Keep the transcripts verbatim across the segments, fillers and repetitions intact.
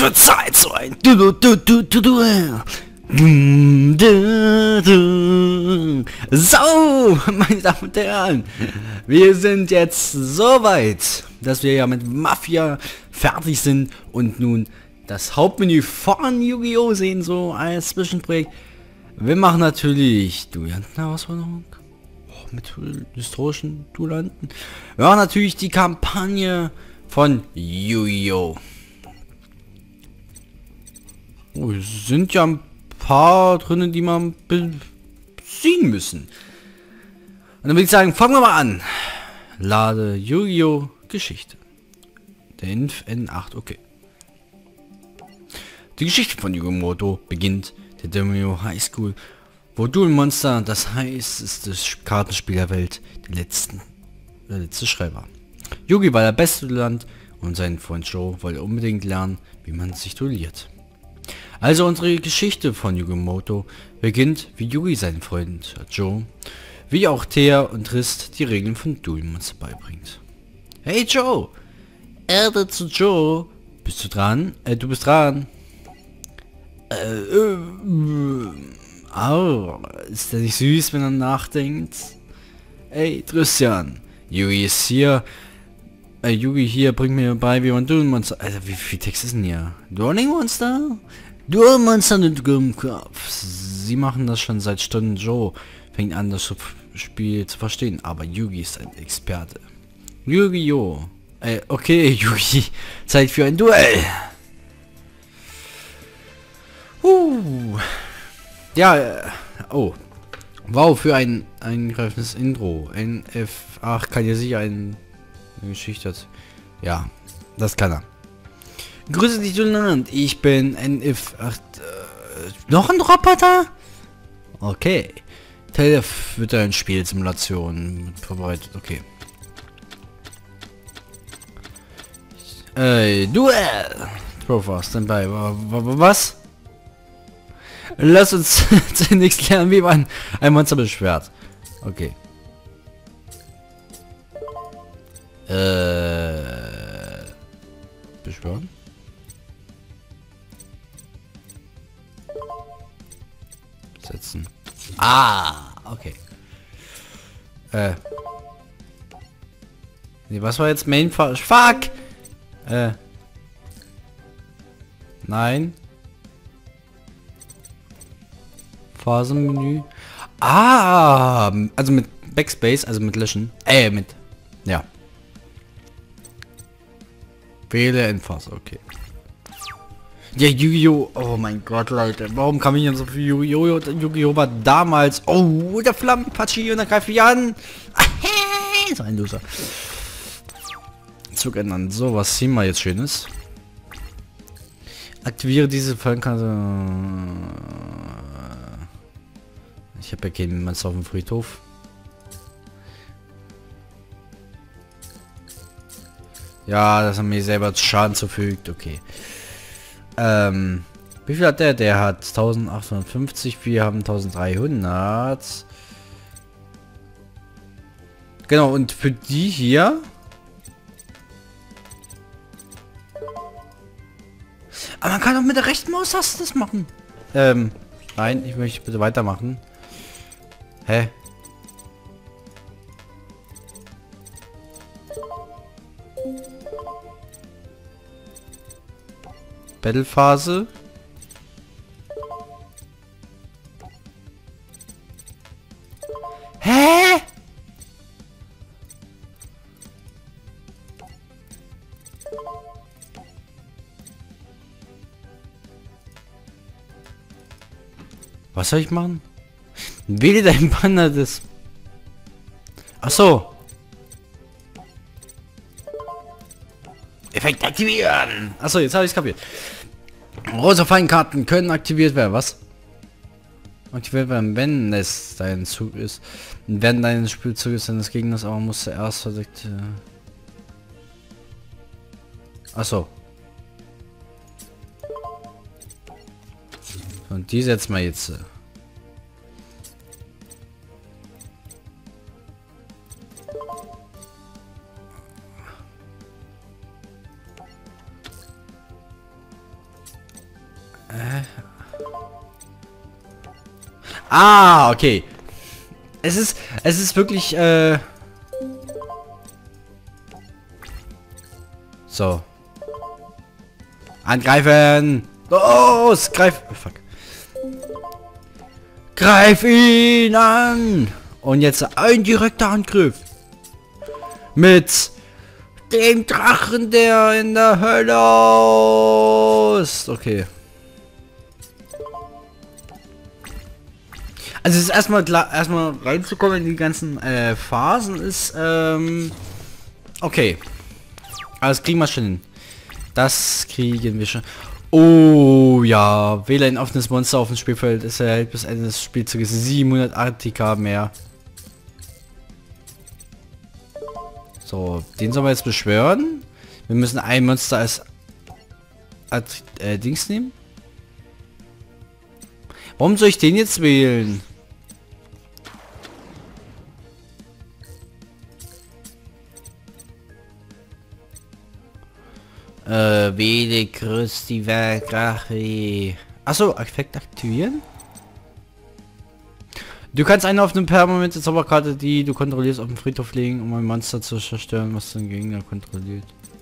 wird Zeit so ein du du du du du Duell. Dum, du, du. So, meine Damen und Herren, wir sind jetzt so weit, dass wir ja mit Mafia fertig sind und nun das Hauptmenü von Yu-Gi-Oh! Sehen, so als Zwischenprojekt. Wir machen natürlich Duellanten-Herausforderung oh, mit historischen Duellanten. Wir machen natürlich die Kampagne von Yu-Gi-Oh! Oh, es sind ja ein paar drinnen, die man besiegen müssen. Und dann würde ich sagen, fangen wir mal an. Lade Yu-Gi-Oh! Geschichte. Der Inf N acht, okay. Die Geschichte von Yugimoto beginnt der Domino High School, wo Duel Monster das heißeste Kartenspiel der Welt, der letzten, der letzte Schrei war. Yugi war der beste Duellant und sein Freund Joe wollte unbedingt lernen, wie man sich duelliert. Also unsere Geschichte von Yugimoto beginnt, wie Yugi seinen Freund Joe, wie auch Thea und Trist die Regeln von Duel Monster beibringt. Hey Joe! Erde zu Joe! Bist du dran? Äh, du bist dran. Äh, äh, au, ist der nicht süß, wenn er nachdenkt? Ey, Christian, Yugi ist hier. Äh, Yugi hier, bringt mir bei, wie man Duel Monster... Alter, wie viel Text ist denn hier? Dueling Monster? Duel Monster mit dem Kopf. Sie machen das schon seit Stunden. Joe fängt an, das Spiel zu verstehen, aber Yugi ist ein Experte. Yu-Gi-Oh! Äh, okay, Yugi, Zeit für ein Duell. Uh. Ja, äh, oh. Wow, für ein eingreifendes Intro. N F acht kann ja sicher ein, eine Geschichte hat. Ja, das kann er. Grüße dich, Duellant. Ich bin N F acht. Äh, noch ein Roboter? Okay. Teil wird ein Spielsimulation vorbereitet. Okay. Äh, Duell. Profile, Standby. Was? Lass uns zunächst lernen, wie man ein Monster beschwert. Okay. Äh. Beschwören? Setzen. Ah, okay. Äh. Nee, was war jetzt Main Fuck? Äh. Nein. Phasenmenü. Ah, also mit Backspace, also mit Löschen. Äh, mit. Ja. Wähle in Phase, okay. Ja, Yu-Gi-Oh! Oh mein Gott, Leute. Warum kam ich denn so viel Yu-Gi-Oh! Yu-Gi-Oh! War damals. Oh, der Flammenpatschi und dann greife ich an. So ein Loser. Zug ändern. So, was sehen wir jetzt Schönes? Aktiviere diese Fallenkarte. Ich habe ja keinen Monster auf dem Friedhof. Ja, dass er mir selber Schaden zufügt. Okay. Ähm, wie viel hat der? Der hat eintausendachthundertfünfzig. Wir haben eintausenddreihundert. Genau, und für die hier... Aber man kann doch mit der rechten Maustaste das machen. Ähm, nein, ich möchte bitte weitermachen. Hä? Battle-Phase. Hä? Was soll ich machen? Wähle dein Banner des... Ach so. Effekt aktivieren. Achso, jetzt habe ich es kapiert. Rosa Feinkarten können aktiviert werden. Was? Aktiviert werden, wenn es dein Zug ist. Wenn dein Spielzug ist deines Gegners, aber musst du erst verdeckt... Achso. Und die setzen wir jetzt. Ah, okay. Es ist, es ist wirklich, äh... So. Angreifen! Los! Greif... Oh, fuck. Greif ihn an! Und jetzt ein direkter Angriff. Mit dem Drachen, der in der Hölle ist. Okay. Also es ist erstmal klar, erstmal reinzukommen in die ganzen äh, Phasen ist, ähm, okay. Aber das kriegen wir schon hin. Das kriegen wir schon. Oh ja, wähle ein offenes Monster auf dem Spielfeld. Es erhält bis Ende des Spielzuges siebenhundert A T K mehr. So, den sollen wir jetzt beschwören. Wir müssen ein Monster als At äh, Dings nehmen. Warum soll ich den jetzt wählen? Äh, wähle Christi Werkrache. Achso, Effekt aktivieren? Du kannst eine auf eine permanente Zauberkarte, die du kontrollierst, auf den Friedhof legen, um ein Monster zu zerstören, was den Gegner kontrolliert.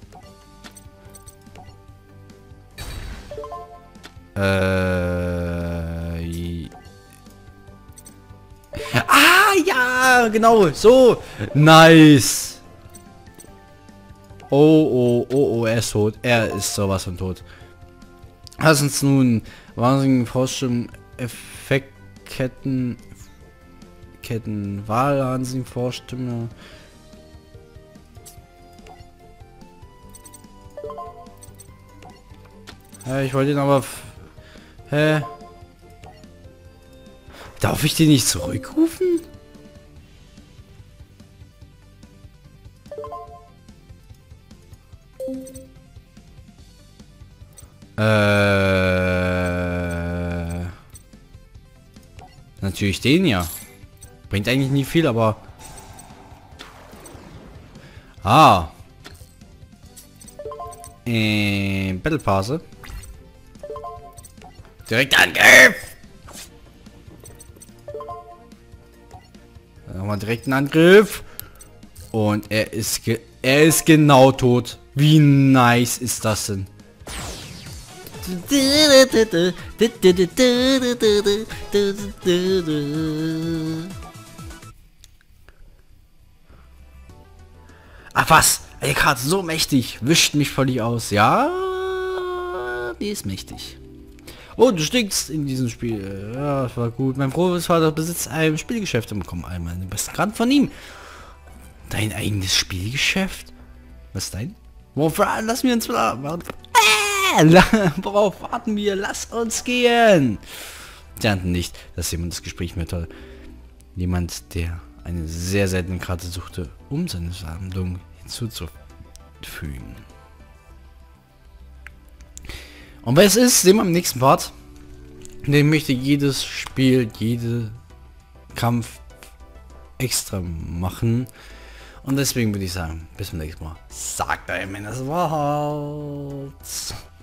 Äh... Ah, ja, genau, so. Nice. Oh, oh, oh, oh, er ist tot. Er ist sowas von tot. Lass uns nun wahnsinnigen Forschung, Effektketten, Ketten, Wahlansinn, Vorstimme. Ja, ich wollte ihn aber... Hä? Darf ich den nicht zurückrufen? Äh... Natürlich den ja. Bringt eigentlich nicht viel, aber... Ah. Äh, Battle Pass. Direkt Angriff! Nochmal direkten Angriff. Und er ist ge er ist genau tot. Wie nice ist das denn? Ach was? Eine Karte so mächtig. Wischt mich völlig aus. Ja, die ist mächtig. Oh, du stinkst in diesem Spiel. Ja, das war gut. Mein Großvater besitzt ein Spielgeschäft und bekommt einmal den besten Grad von ihm. Dein eigenes Spielgeschäft? Was ist dein? Wofür? Lass mir uns... Äh, worauf warten wir? Lass uns gehen! Sie ahnten nicht, dass jemand das Gespräch mit toll. Jemand, der eine sehr seltene Karte suchte, um seine Sammlung hinzuzufügen. Und wer es ist, sehen wir im nächsten Part. Den möchte jedes Spiel, jede Kampf extra machen. Und deswegen würde ich sagen, bis zum nächsten Mal. Sagt einem das Wort.